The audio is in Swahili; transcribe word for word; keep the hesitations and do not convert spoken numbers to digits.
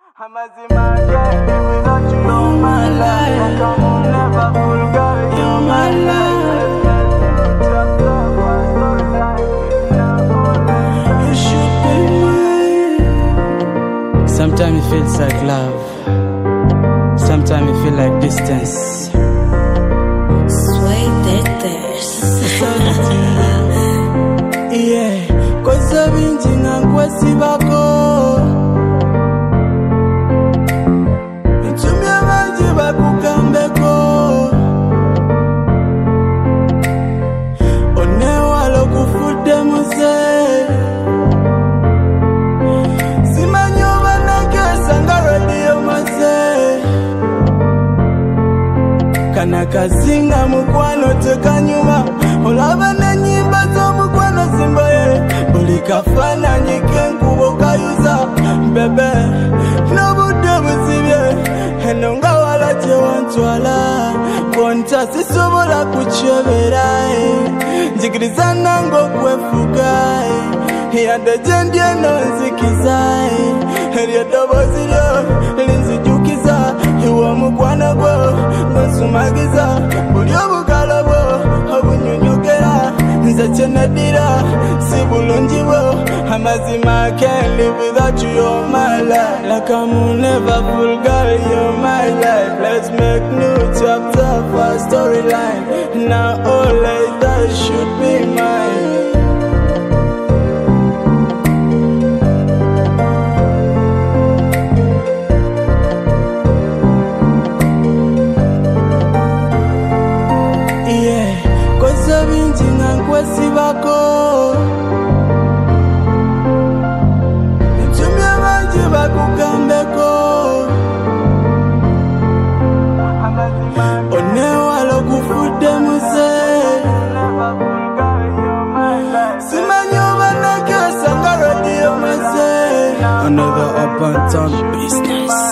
Amazima, yeah, without you, you're my life. Come on, never full girl, you're my life. You should be mine. Sometimes it feels like love. Sometimes it feels like distance. Sway that yeah, cause I've been singing Kwesibako. Kukambeko Onewa lo kufude muse Simanyoba na kesa nga radio mase Kana kazinga mukwano tekanyuma Olaba na nyimba zo mukwano simbaye Bulikafana nyike nkubo kayuza Bebe, nobude busibye Enonga wala chewantwala Bonta sisobola kucheberae Jigrizana ngo kwefukae Yande jendye nonzikizae Heriyo dobozilyo linzijukiza Iwa mukwana gwo Ngonsumagiza Bulyo bukalobo Obunyunyukera Nze chenadira Sibulunjibo Amazima, I can't live without you, you're my life. Like I'm on never full girl, you're my life. Let's make new chapter for our storyline. Now all later should be mine. Yeah, cause I've been singing Kwesibako. Onewa lo kufude muse Simanyoba na kesa nga radio mase. Another up and down business.